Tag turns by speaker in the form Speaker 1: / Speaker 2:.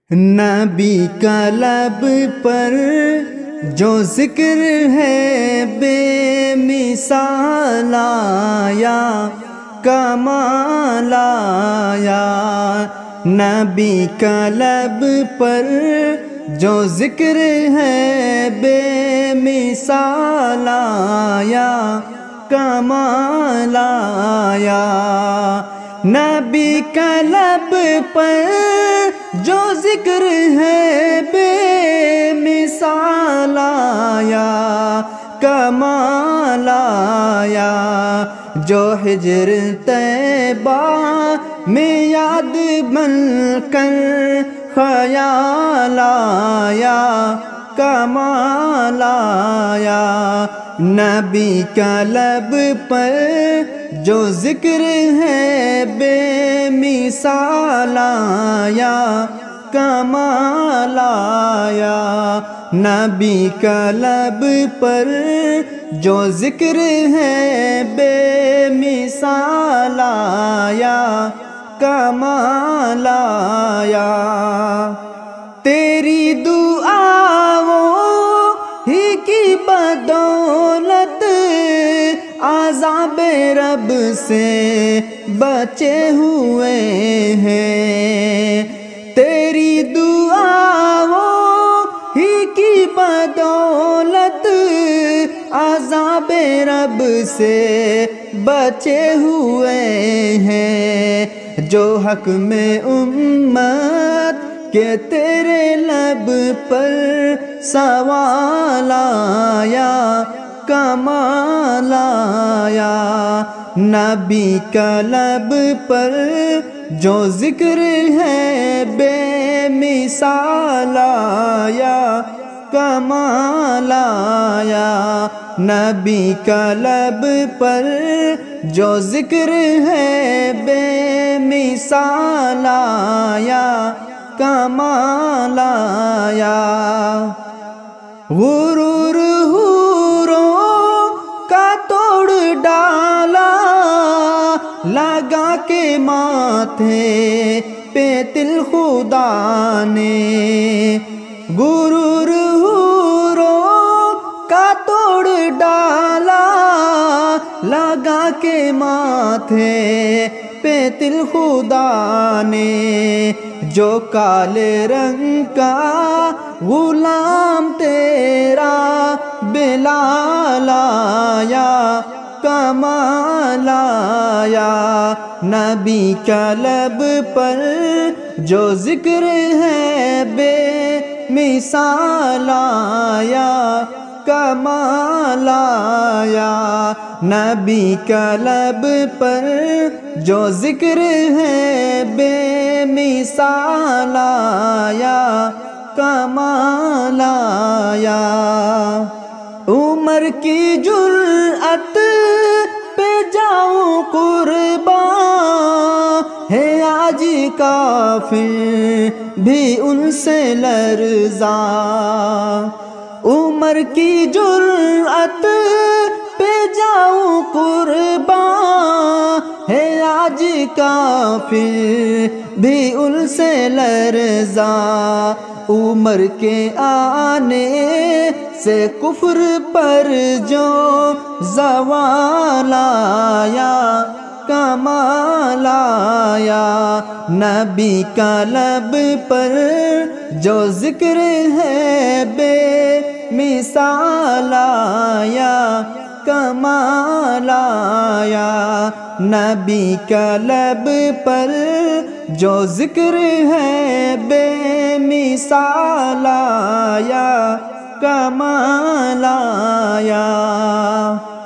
Speaker 1: نبی کا لب پر جو ذکر ہے بے مثال آیا کمال آیا۔ نبی کا لب پر جو ذکر ہے بے مثال آیا کمال آیا۔ نبی کا لب پر جو ذکر ہے بے مثال آیا کمال آیا۔ جو ہجر طیبہ میں یاد بن کر خیال آیا کمال آیا۔ نبی کا لب پر جو ذکر ہے بے مثال آیا کمال آیا۔ نبی کا لب پر جو ذکر ہے بے مثال آیا کمال آیا۔ تیری دعاؤں ہی کی بدولت عذاب رب سے بچے ہوئے ہیں۔ تیری دعاؤں ہی کی بدولت عذاب رب سے بچے ہوئے ہیں۔ جو حق میں امت کہ تیرے لب پر سوال آیا کمال آیا۔ نبی کا لب پر جو ذکر ہے بے مثال آیا کمال آیا۔ نبی کا لب پر جو ذکر ہے بے مثال آیا کمال آیا۔ غرور کا توڑ ڈالا لگا کے ماتھے پہ تل خدا نے۔ غرور کا توڑ ڈالا لگا کے ماتھے پہ تل خدا نے۔ جو کالے رنگ کا غلام تیرا بلال آیا کمال آیا۔ نبی کا لب پر جو ذکر ہے بے مثال آیا کمال آیا۔ نبی کا لب پر جو ذکر ہے بے مثال آیا کمال آیا۔ عمر کی جرأت پہ جاؤں قربان ہے آج کافر بھی ان سے لرزاں۔ عمر کی جرأت پہ جاؤں قربان ہے آج کافر بھی ان سے لرزاں۔ عمر کے آنے سے کفر پر جو زوال آیا کمال آیا۔ نبی کا لب پر جو ذکر ہے بے مثال آیا کمال آیا۔ نبی کا لب پر جو ذکر ہے بے مثال آیا کمال آیا۔